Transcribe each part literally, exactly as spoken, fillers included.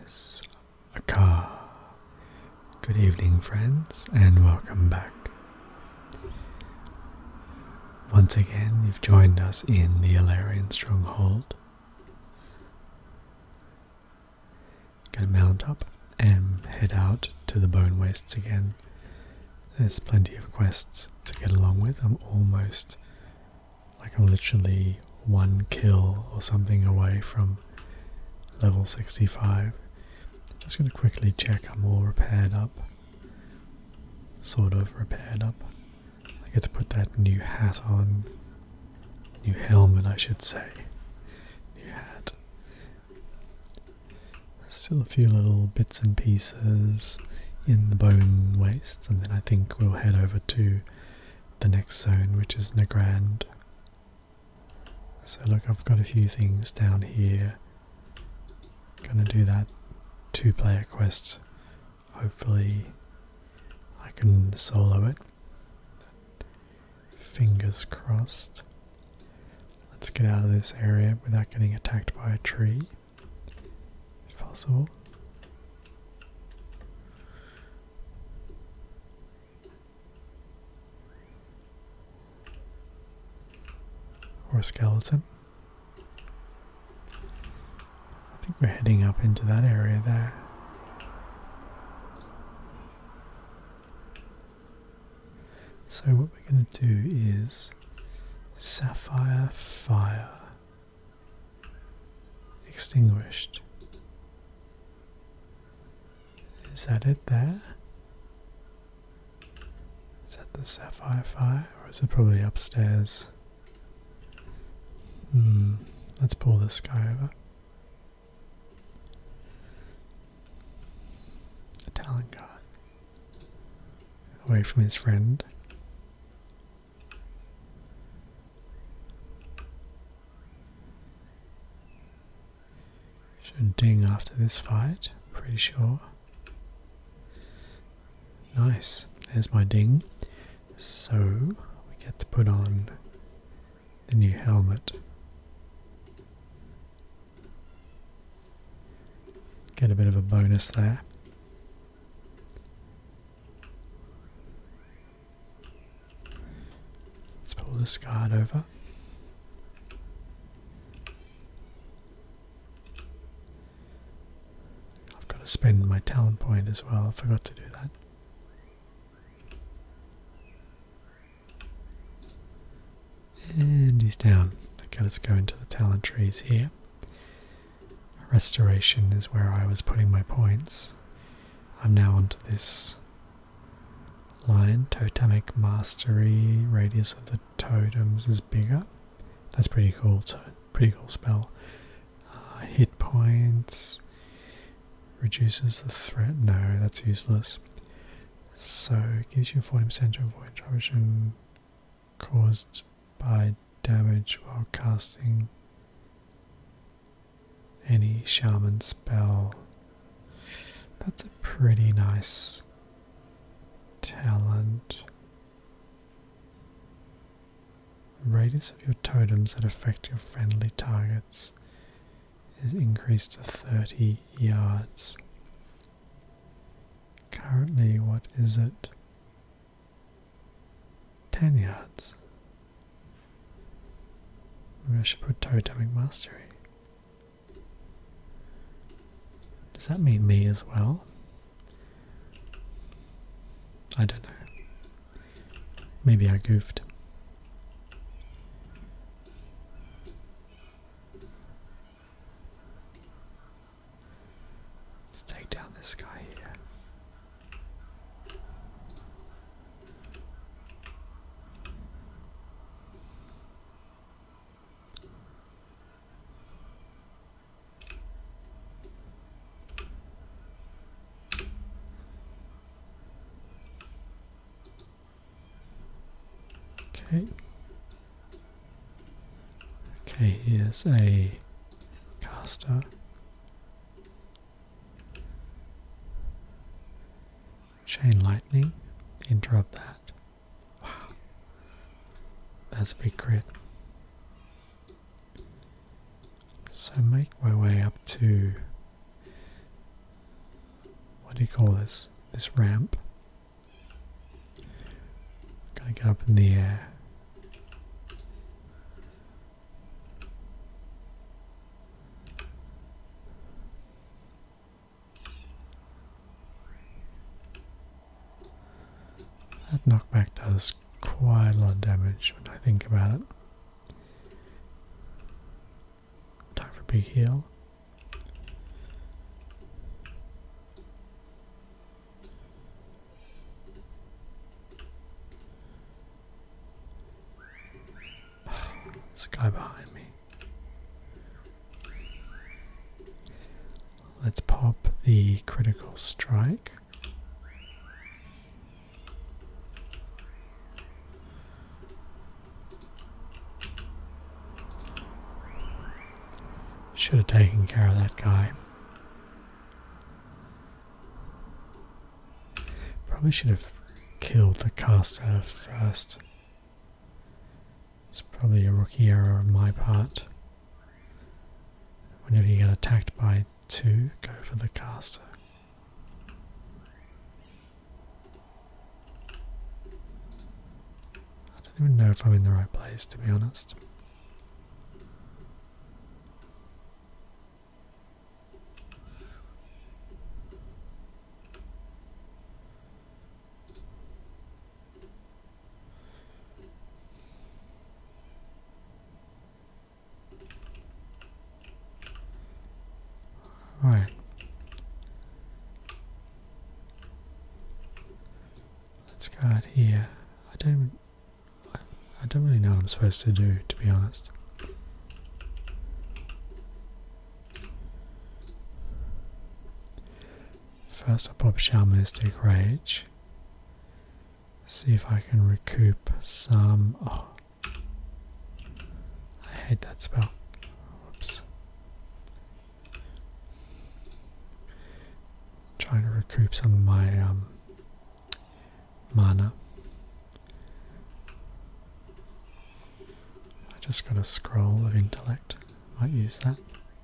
is a car. Good evening, friends, and welcome back. Once again, you've joined us in the Alarian Stronghold. Gonna mount up and head out to the Bone Wastes again. There's plenty of quests to get along with. I'm almost, like I'm literally one kill or something away from level sixty-five. Just going to quickly check I'm all repaired up. Sort of repaired up. I get to put that new hat on. New helmet, I should say. New hat. Still a few little bits and pieces in the Bone Wastes, and then I think we'll head over to the next zone, which is Nagrand. So look, I've got a few things down here. Gonna do that two player quest. Hopefully I can solo it. Fingers crossed. Let's get out of this area without getting attacked by a tree, if possible. Or a skeleton. I think we're heading up into that area there. So what we're going to do is Sapphire Fire. Extinguished. Is that it there? Is that the Sapphire Fire, or is it probably upstairs? Hmm, let's pull this guy over. The Talon Guard. Away from his friend. Should ding after this fight, pretty sure. Nice, there's my ding. So, we get to put on the new helmet. Get a bit of a bonus there. Let's pull this guard over. I've got to spend my talent point as well. I forgot to do that. And he's down. Okay, let's go into the talent trees here. Restoration is where I was putting my points. I'm now onto this line. Totemic Mastery. Radius of the totems is bigger. That's pretty cool. To pretty cool spell. Uh, hit points. Reduces the threat. No, that's useless. So it gives you forty percent to avoid interruption caused by damage while casting any shaman spell. That's a pretty nice talent. Radius of your totems that affect your friendly targets is increased to thirty yards. Currently, what is it? ten yards. Maybe I should put Totemic Mastery. Does that mean me as well? I don't know. Maybe I goofed. Let's take down this guy here. Okay. Okay, here's a caster. Chain lightning. Interrupt that. Wow. That's a big crit. So make my way up to do you call this? This ramp. Gotta get up in the air. That knockback does quite a lot of damage when I think about it. Time for a big heal. There's a guy behind me. Let's pop the critical strike. Should have taken care of that guy. Probably should have killed the caster first. It's probably a rookie error on my part. Whenever you get attacked by two, go for the caster. I don't even know if I'm in the right place, to be honest. Right. Let's go out here. I don't I, I don't really know what I'm supposed to do, to be honest. First I'll pop Shamanistic Rage. See if I can recoup some. Oh, I hate that spell. Whoops. Trying to recoup some of my um, mana. I just got a scroll of intellect. Might use that.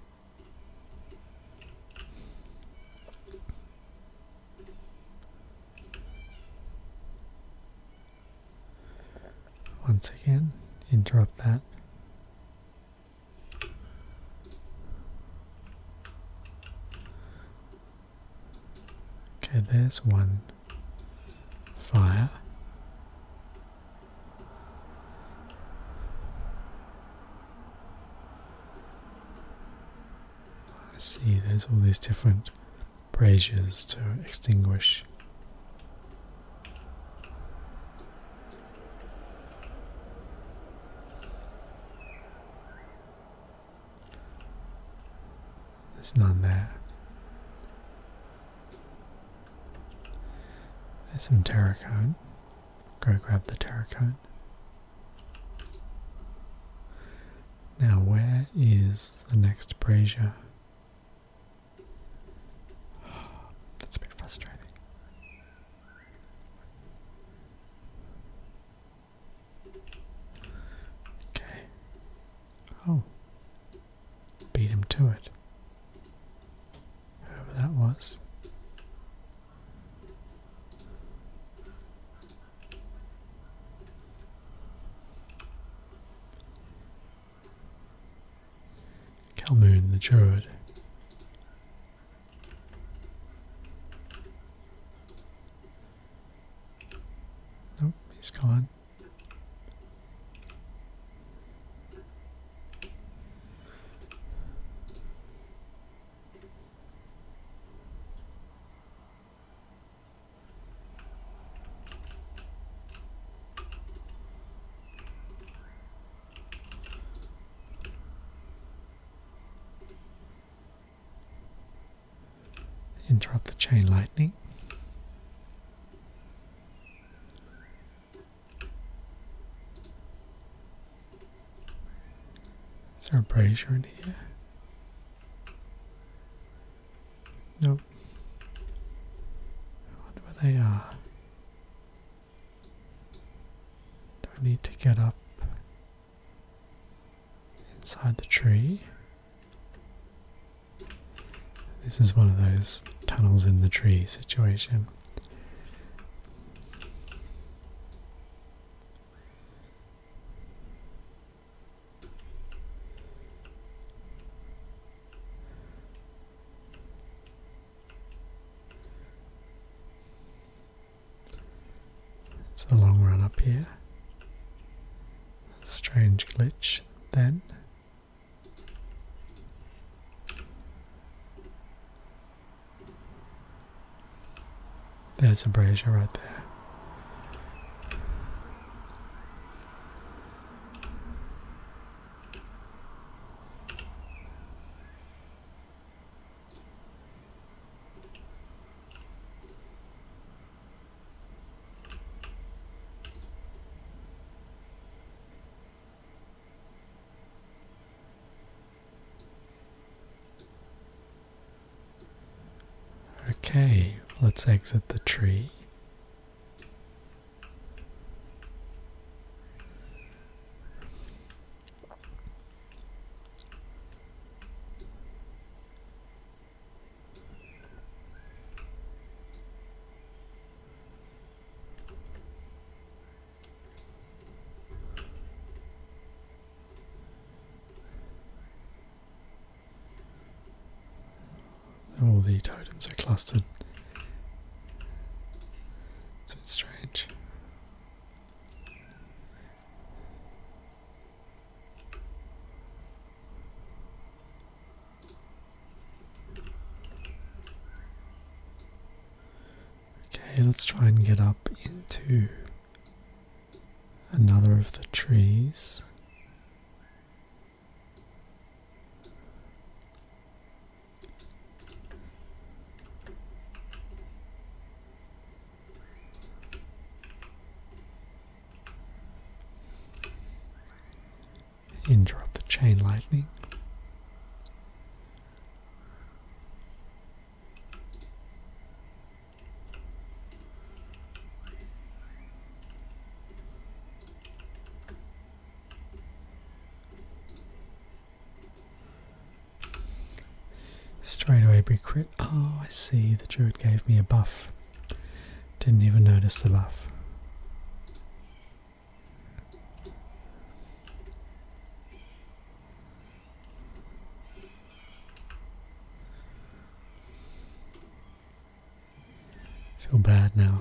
Once again, interrupt that. Okay, there's one fire. I see there's all these different braziers to extinguish. There's none there. There's some terracone. Go grab the terracone. Now where is the next brazier? That's a bit frustrating. Okay. Oh. Beat him to it. Whoever that was. Kelmoon the Druid. Nope, he's gone. Interrupt the chain lightning. Is there a brazier in here? Nope. I wonder where they are. Do I need to get up inside the tree? This is one of those tunnels in the tree situation. It's a long run up here. A strange glitch then. There's a brazier right there. Okay, let's exit the tree. All the totems are clustered. It's a bit strange. Okay, let's try and get up into another of the trees. Interrupt the chain lightning. Straight away be crit. Oh, I see. The druid gave me a buff. Didn't even notice the buff. Feel bad now.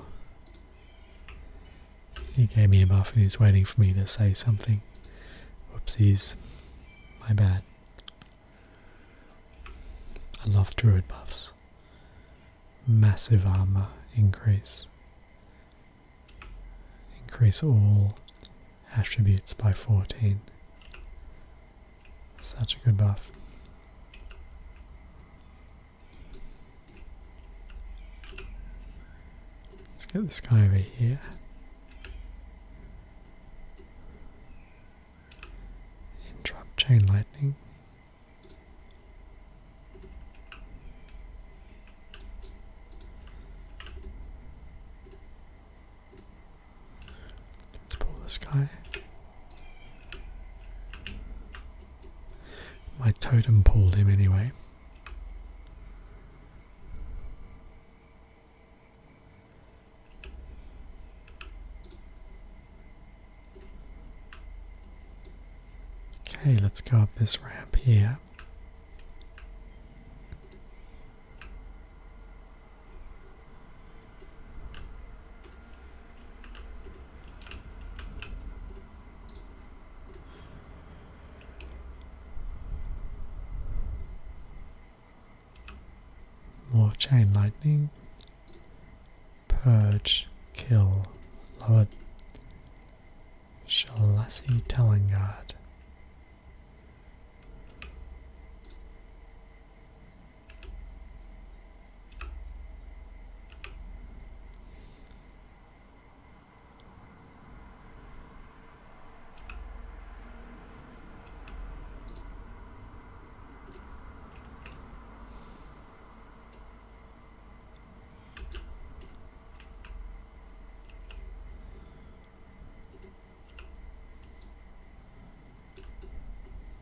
He gave me a buff and he's waiting for me to say something. Whoopsies. My bad. I love druid buffs. Massive armor increase. Increase all attributes by fourteen. Such a good buff. Let's get this guy over here. Interrupt chain lightning. Let's pull this guy. My totem pulled him anyway. Okay, let's go up this ramp here. More chain lightning. Purge, kill, lower Shalassi Talangard.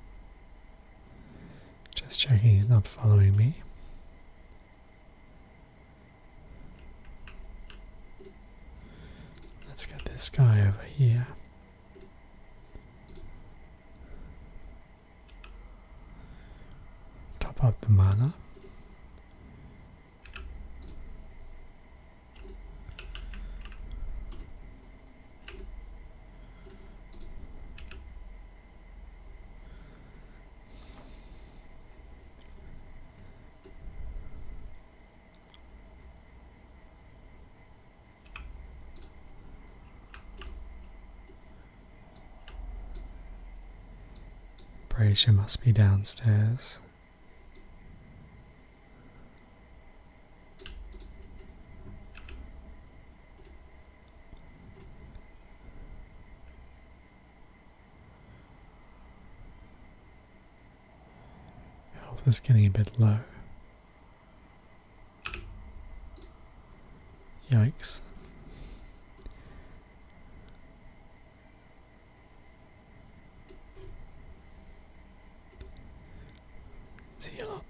Just checking he's not following me. this guy over here. Top up the mana. Brazier must be downstairs. Health is getting a bit low. Yikes. Heal up.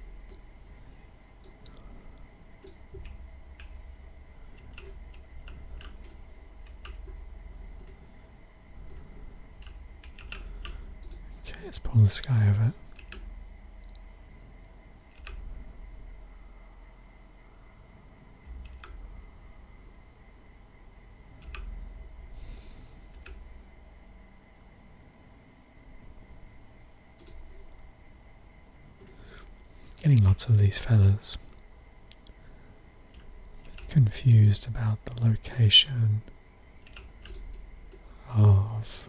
Okay, let's pull this guy over. Getting lots of these feathers. Confused about the location of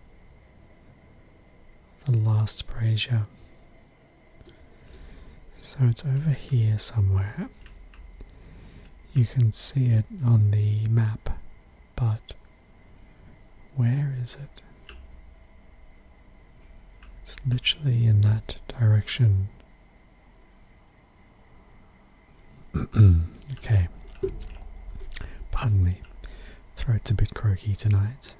the last brazier. So it's over here somewhere. You can see it on the map, but where is it? It's literally in that direction. Okay, pardon me, throat's a bit croaky tonight.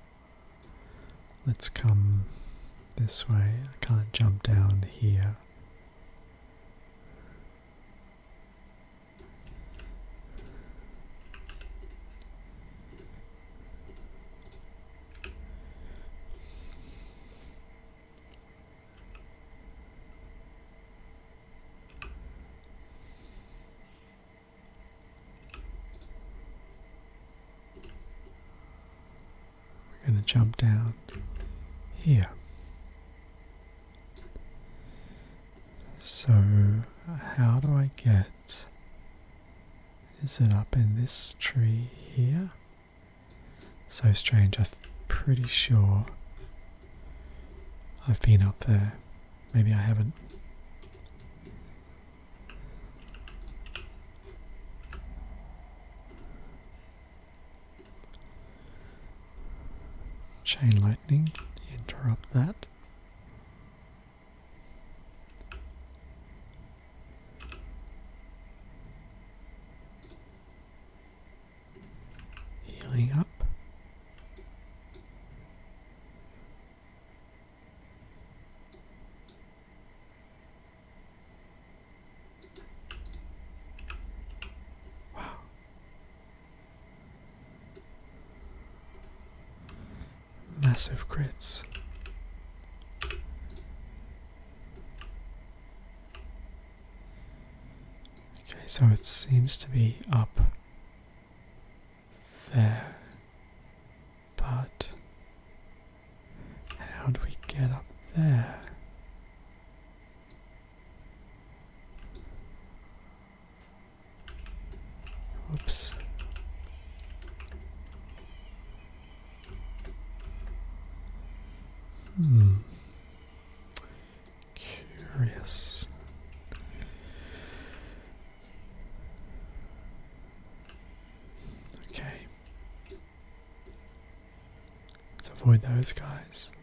Let's come this way. I can't jump down here. Going to jump down here. So how do I get, is it up in this tree here? So strange, I'm pretty sure I've been up there. Maybe I haven't. Chain lightning, interrupt that. Healing up. Wow. Massive crits. Okay, so it seems to be up there, but how do we get up there? Whoops. Hmm. Curious. Okay. Let's avoid those guys.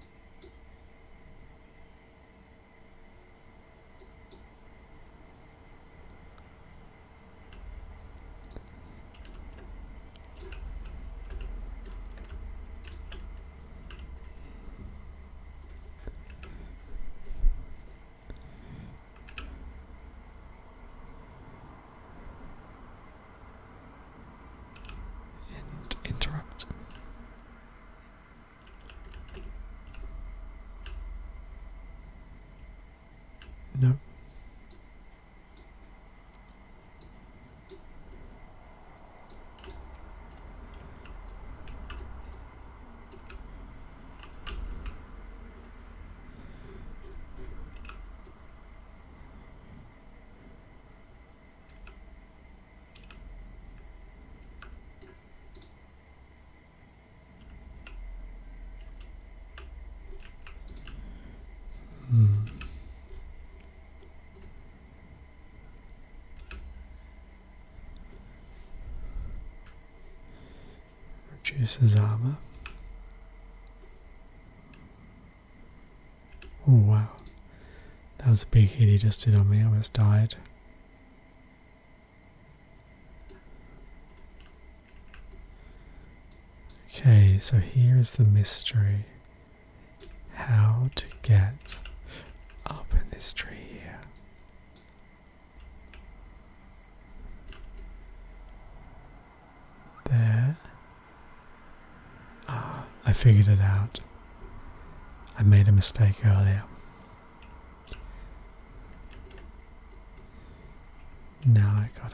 Interrupt. Reduces armor. Oh wow. That was a big hit he just did on me. I almost died. Okay, so here is the mystery. How to get up in this tree here. There. Ah, I figured it out. I made a mistake earlier. Now I got it.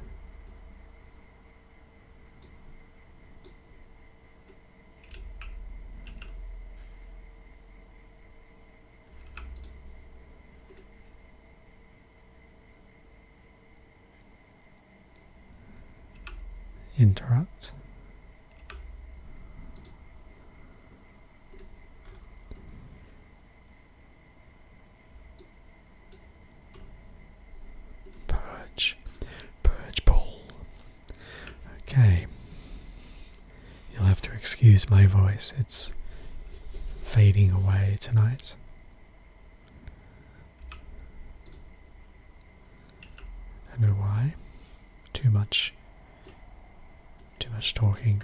Interrupt. Purge. Purge pull. Okay. You'll have to excuse my voice. It's fading away tonight. I don't know why. Too much Too much talking.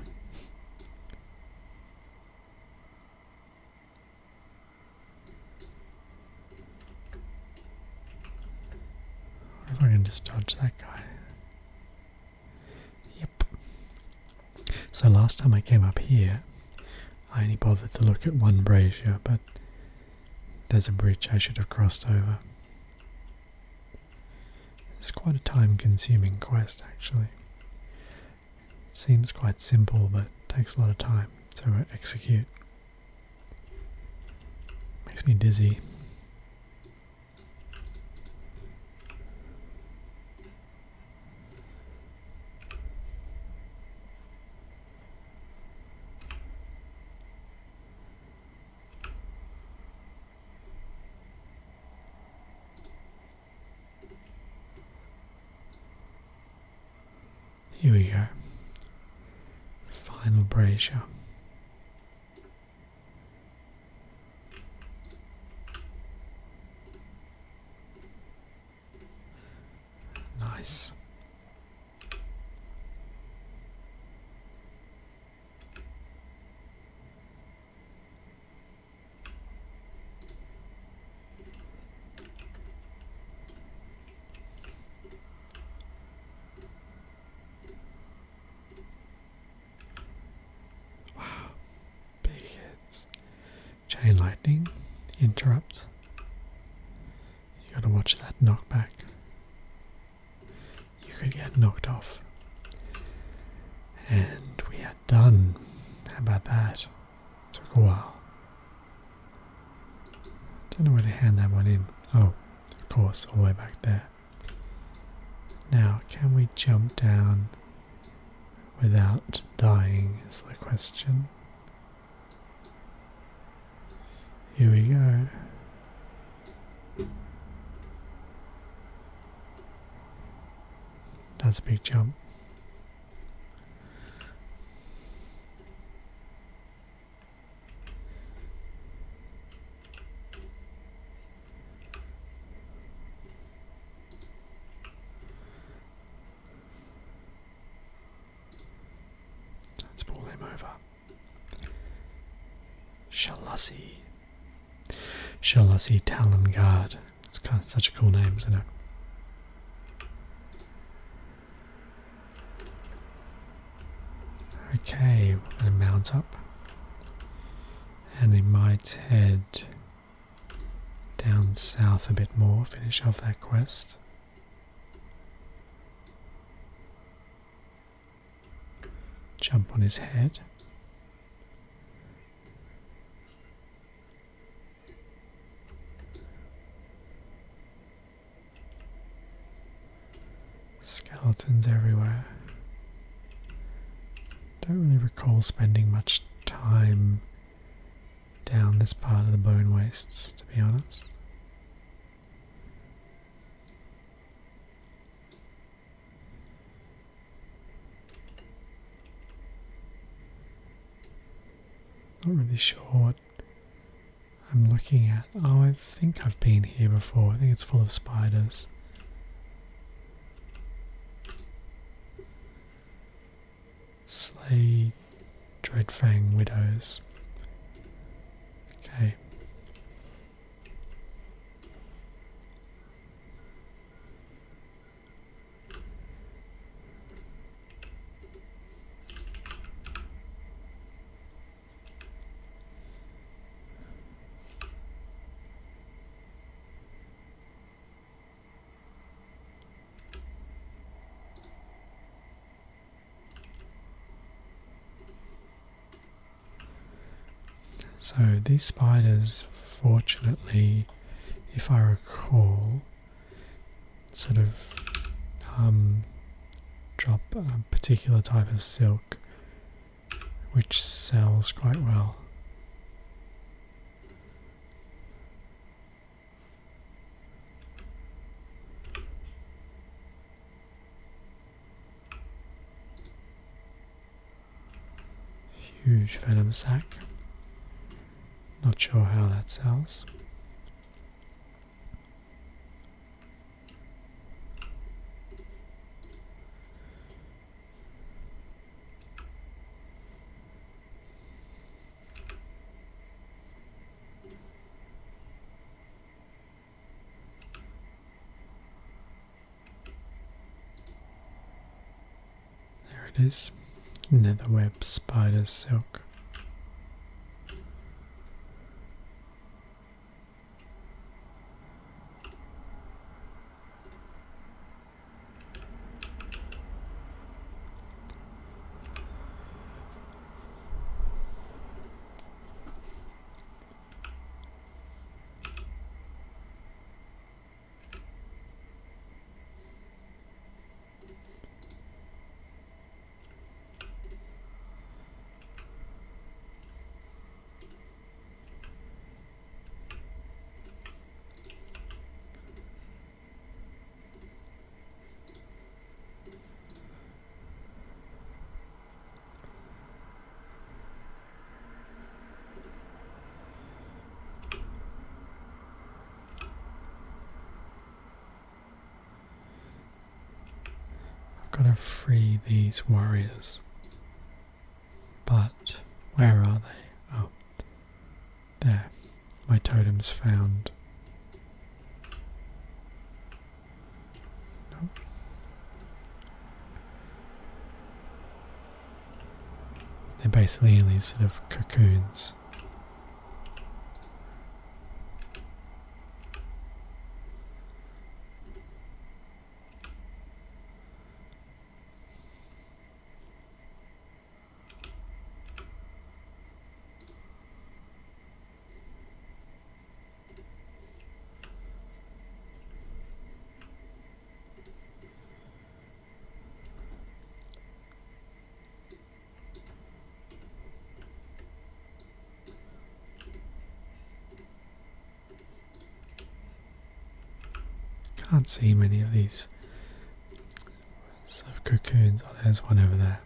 Or if I can just dodge that guy. Yep. So last time I came up here, I only bothered to look at one brazier, but there's a bridge I should have crossed over. It's quite a time-consuming quest, actually. Seems quite simple, but takes a lot of time to execute. Makes me dizzy. Here we go. Final brazier. Nice. Chain lightning, interrupt. You gotta watch that knockback. You could get knocked off. And we are done. How about that? Took a while. Don't know where to hand that one in. Oh, of course, all the way back there. Now, can we jump down without dying is the question. Here we go. That's a big jump. Let's pull him over. Shalasi. Shalasi Talon Guard. It's kind of such a cool name, isn't it? Okay, we're going to mount up. And we might head down south a bit more, finish off that quest. Jump on his head. Skeletons everywhere. Don't really recall spending much time down this part of the bone wastes, to be honest. Not really sure what I'm looking at. Oh, I think I've been here before. I think it's full of spiders. Slay Dreadfang Widows. Okay. So these spiders, fortunately, if I recall, sort of um, drop a particular type of silk which sells quite well. Huge venom sac. Not sure how that sells. There it is. Netherweb spider silk. Gotta free these warriors. But where are they? Oh, there. My totem's found. Nope. They're basically in these sort of cocoons. Can't see many of these sort of cocoons. Oh, there's one over there.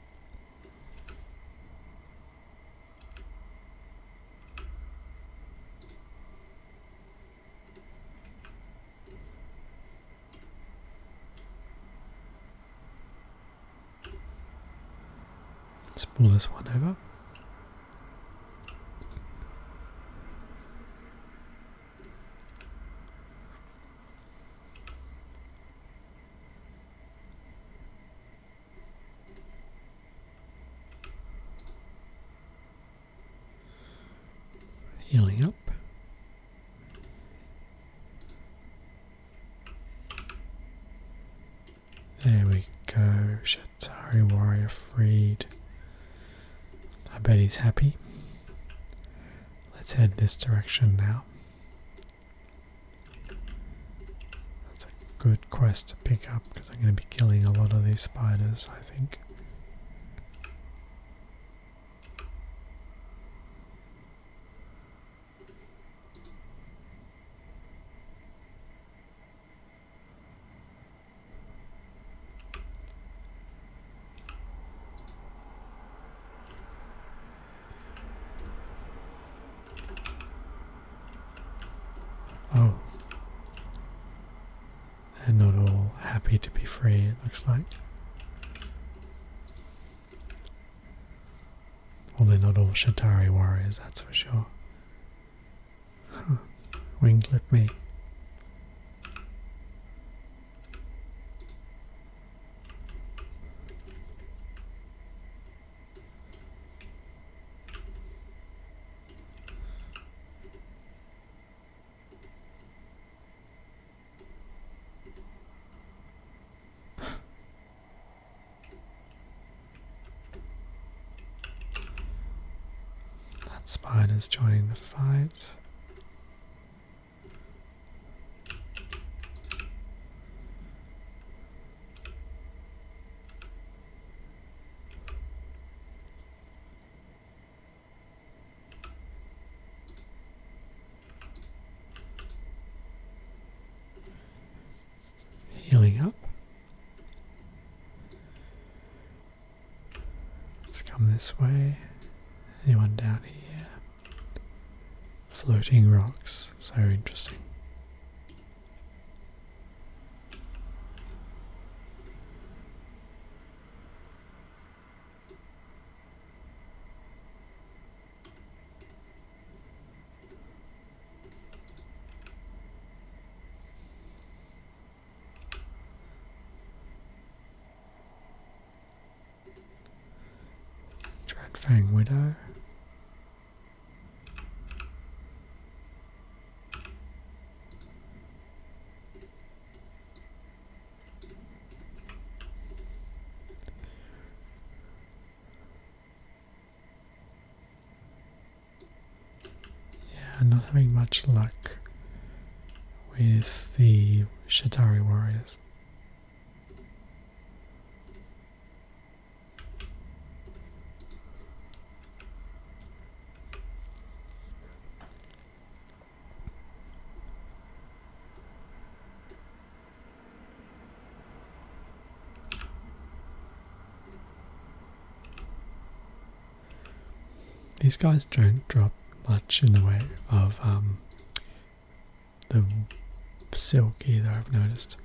Let's pull this one over. Healing up. There we go. Shatari warrior freed. I bet he's happy. Let's head this direction now. That's a good quest to pick up because I'm going to be killing a lot of these spiders, I think. happy to be free, it looks like. Well, they're not all Shatari warriors, that's for sure. Huh. Winglet me. Spiders joining the fight. Healing up. Let's come this way. Anyone down here? Floating rocks, so interesting. Dreadfang Widow. Not having much luck with the Shatari warriors. These guys don't drop much in the way of um, the silk either, I've noticed.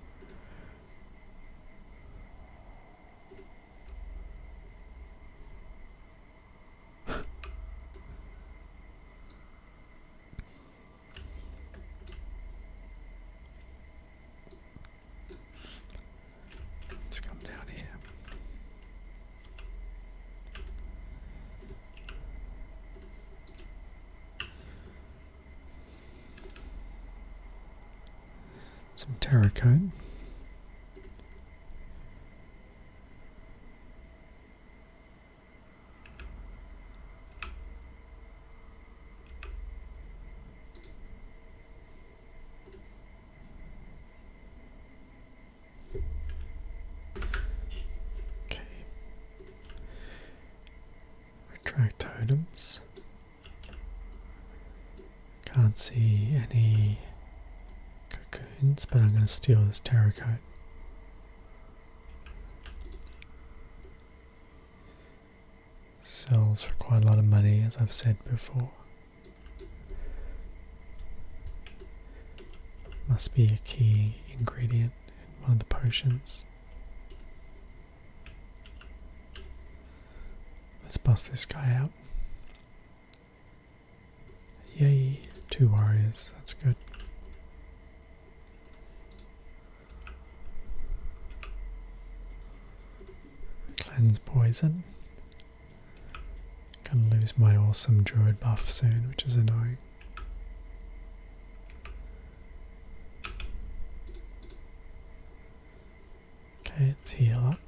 Let's come down here. Some terracotta. Okay. Retract totems. Can't see any cocoons, but I'm going to steal this terracotta. Sells for quite a lot of money, as I've said before. Must be a key ingredient in one of the potions. Let's bust this guy out. Yay, two warriors, that's good. Cleanse poison. Gonna lose my awesome druid buff soon, which is annoying. Okay, let's heal up.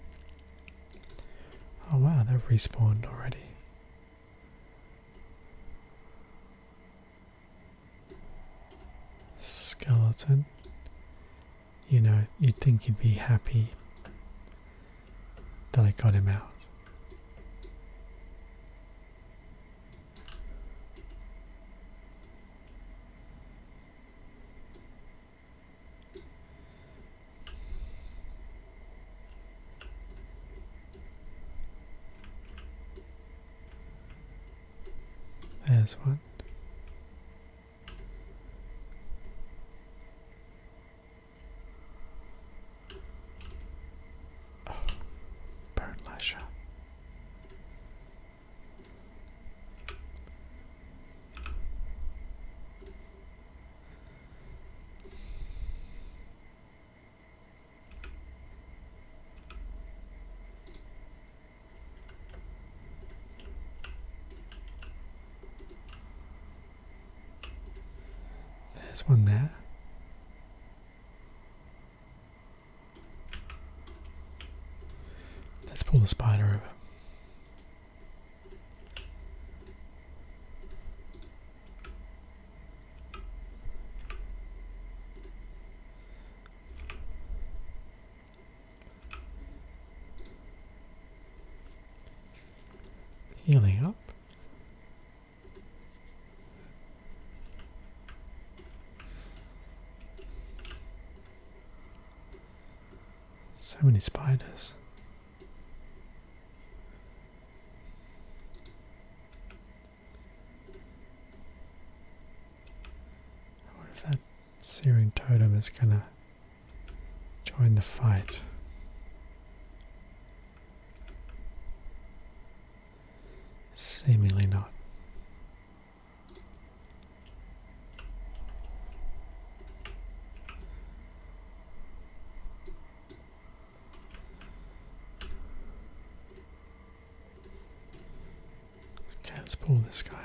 Oh wow, they've respawned already. Skeleton. You know, you'd think he'd be happy that I got him out. There's one. there's one there. Let's pull the spider over. Healing up. So many spiders. I wonder if that searing totem is gonna join the fight. Seemingly not. Okay, let's pull this guy.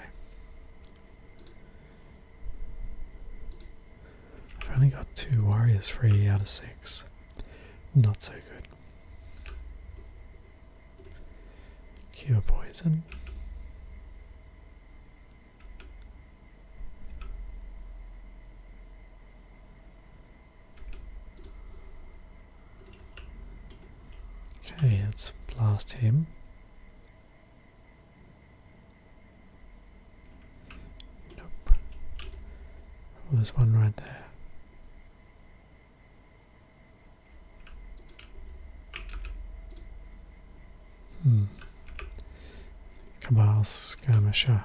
I've only got two warriors free out of six. Not so good. Cure poison. Okay, let's blast him. Nope. Oh, there's one right there. Hmm. Cabal skirmisher.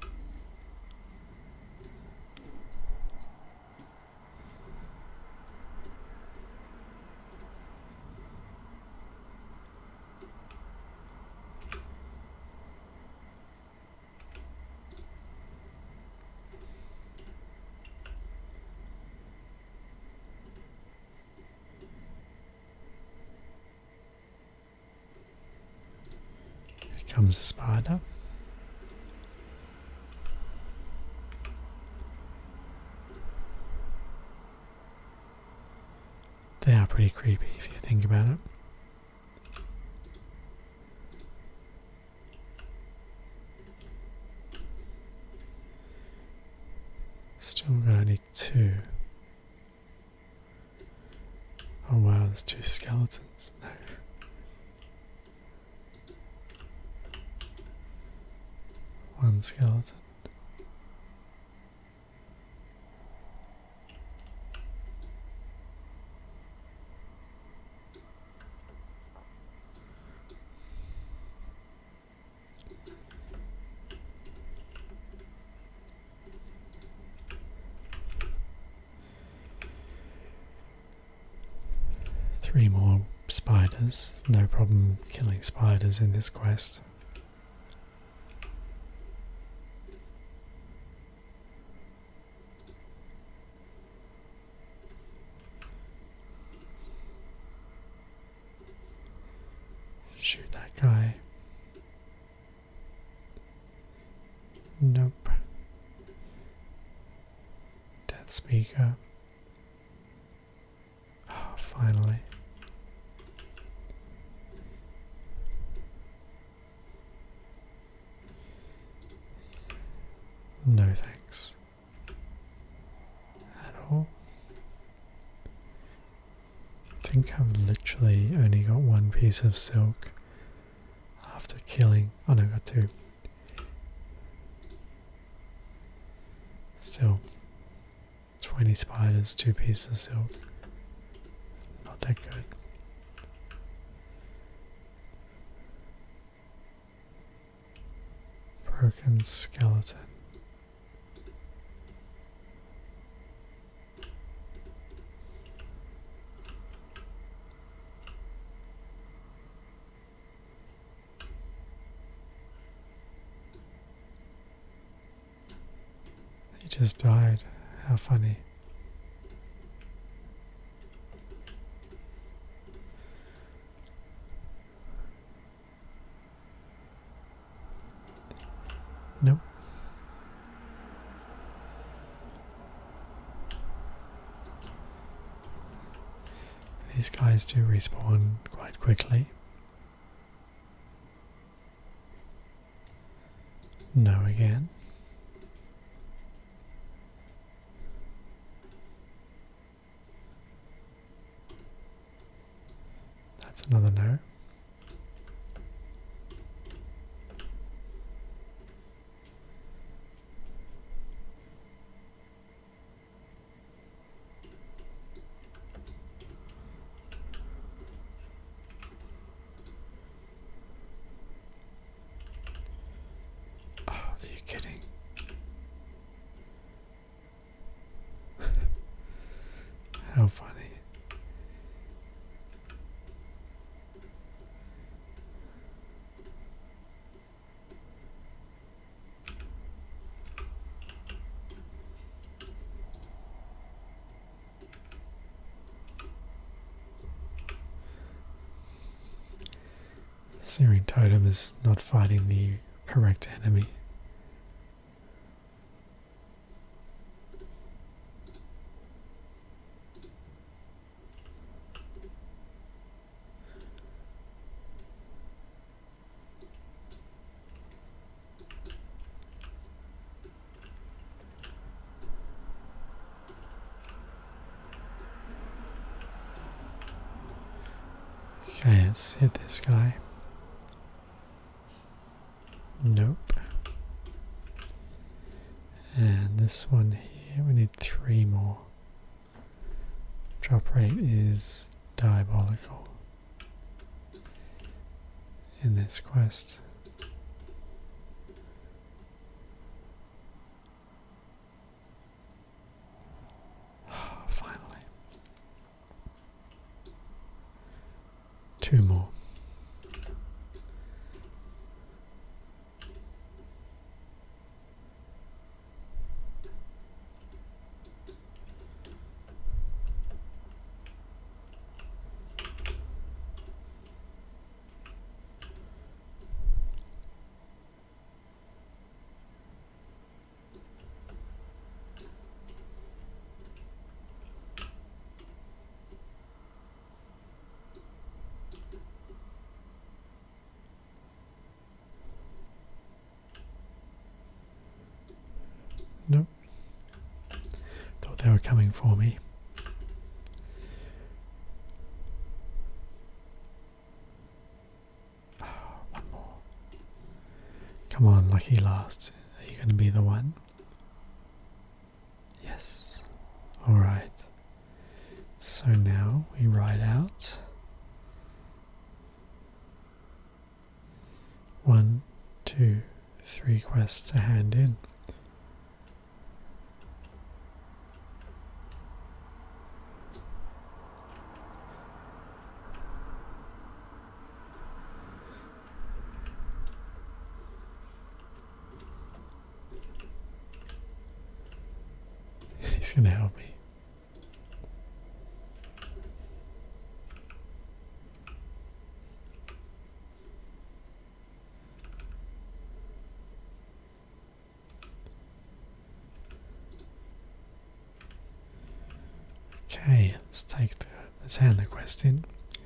Here comes the spider. They are pretty creepy if you think about it. Still got only two. Oh wow, there's two skeletons. No. One skeleton. Three more spiders. No problem killing spiders in this quest. Shoot that guy. Nope. Death Speaker. Oh, finally. No thanks. At all. I think I've literally only got one piece of silk after killing. Oh no, I got two. Still, twenty spiders, two pieces of silk. Not that good. Broken skeleton. He just died. How funny. Nope. guys do respawn quite quickly. No again. That's another no. Oh, are you kidding? How funny. Searing Totem is not fighting the correct enemy. Okay, let's hit this guy. Nope. And this one here, we need three more. Drop rate is diabolical in this quest. Finally. Two more. Nope. Thought they were coming for me. Oh, one more. Come on, lucky last. Are you going to be the one? Yes. Alright. So now we ride out. One, two, three quests to hand in. He's gonna help me. Okay, let's take the let's hand the quest in.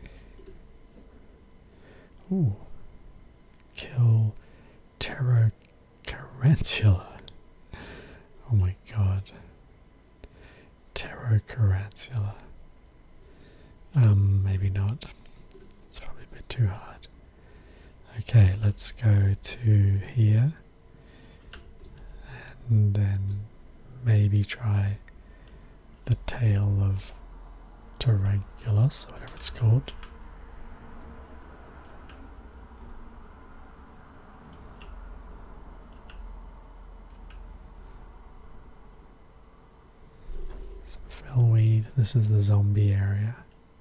Ooh. Kill Pterocarantula. Oh my god. Pterocarantula. Um, maybe not. It's probably a bit too hard. Okay, let's go to here. And then maybe try the tail of Pterocarantulus, whatever it's called. Some fellweed. This is the zombie area.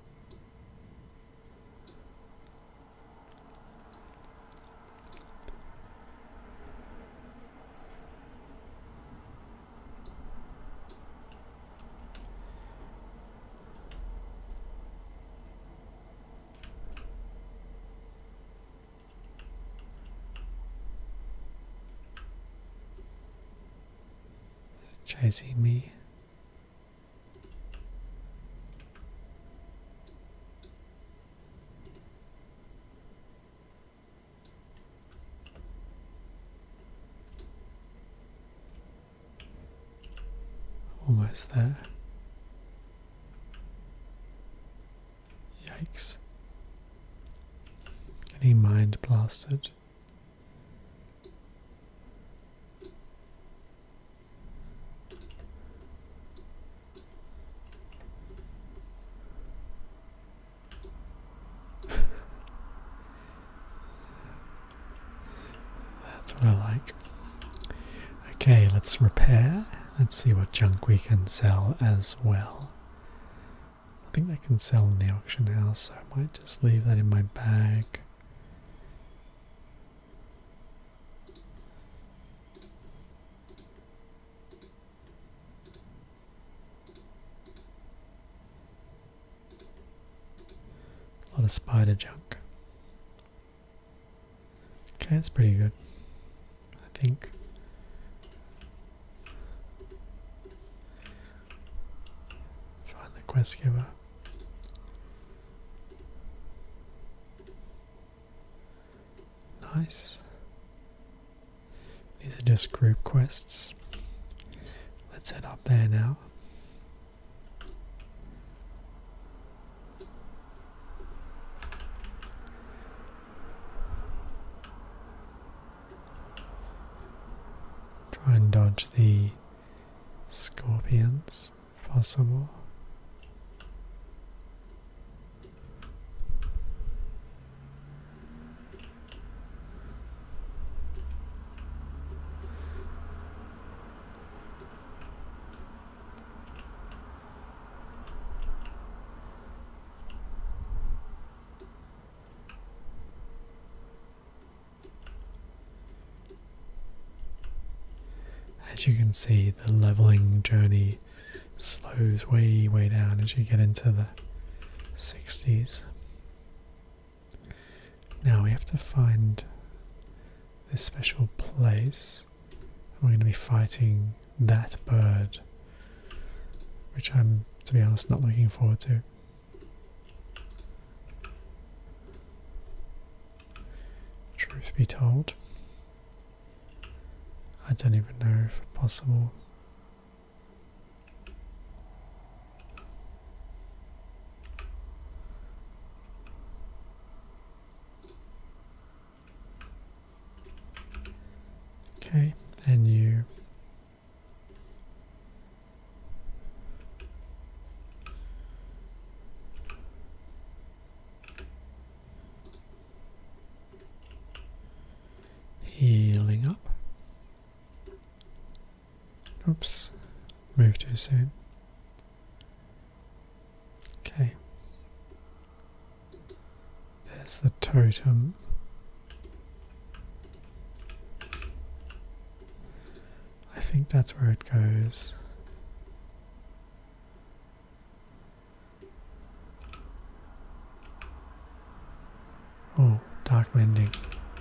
Chasing me. almost there. Yikes. Getting mind blasted. That's what I like. Okay, let's repair. Let's see what junk we can sell as well. I think they can sell in the auction house, so I might just leave that in my bag. A lot of spider junk. Okay, that's pretty good, I think. Find the quest giver. Nice. These are just group quests. Let's head up there now. Try and dodge the scorpions if possible. As you can see, the leveling journey slows way, way down as you get into the sixties. Now we have to find this special place. We're going to be fighting that bird, which I'm, to be honest, not looking forward to. Truth be told, I don't even know if it's possible. Okay, and you healing up. Oops, moved too soon. Okay. There's the totem. I think that's where it goes. Oh, dark mending.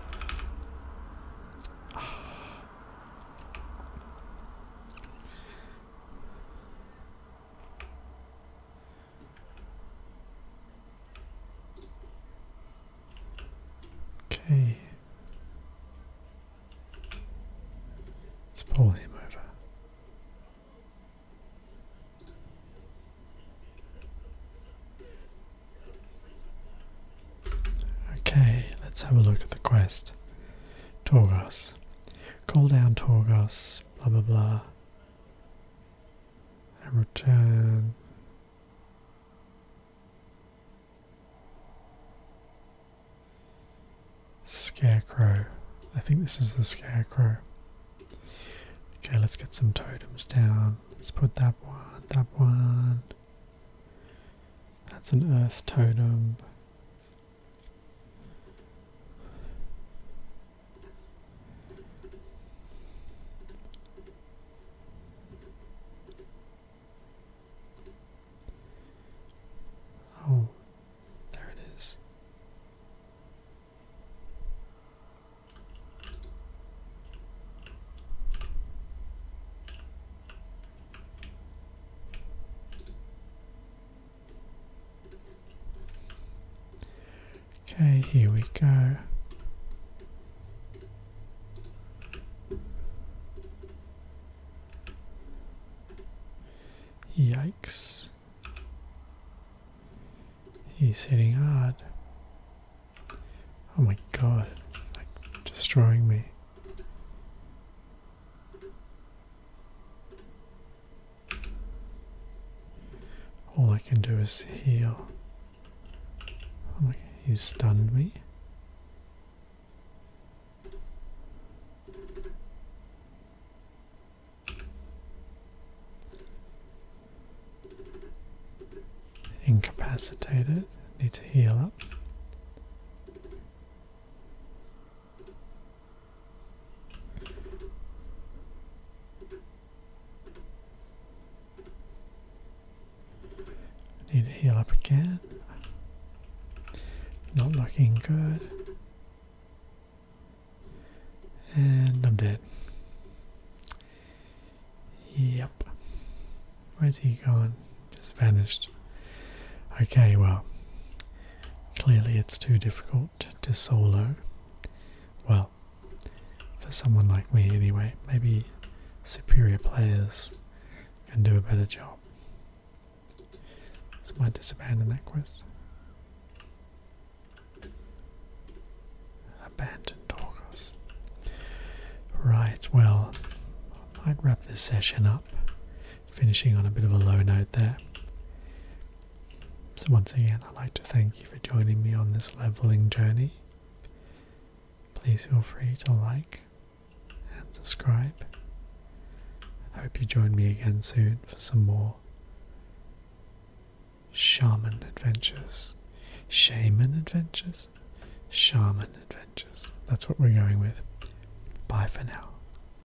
Okay. Let's pull him over. Okay, let's have a look at the quest. Torghos. Call down Torghos, blah blah blah. And return. Scarecrow. I think this is the Scarecrow. Okay, let's get some totems down. Let's put that one, that one. That's an earth totem. Oh, there it is. Okay, here we go. He's hitting hard. Oh my god, it's like destroying me. All I can do is heal. Oh my, he's stunned me. Incapacitated. Need to heal up. Need to heal up again. Not looking good. And I'm dead. Yep. Where's he gone? Just vanished. Okay, well, clearly it's too difficult to solo. Well, for someone like me anyway. Maybe superior players can do a better job. So I might just abandon that quest. Abandon Torgos. Right, well, I might wrap this session up, finishing on a bit of a low note there. So once again, I'd like to thank you for joining me on this leveling journey. Please feel free to like and subscribe. I hope you join me again soon for some more shaman adventures. Shaman adventures? Shaman adventures. That's what we're going with. Bye for now.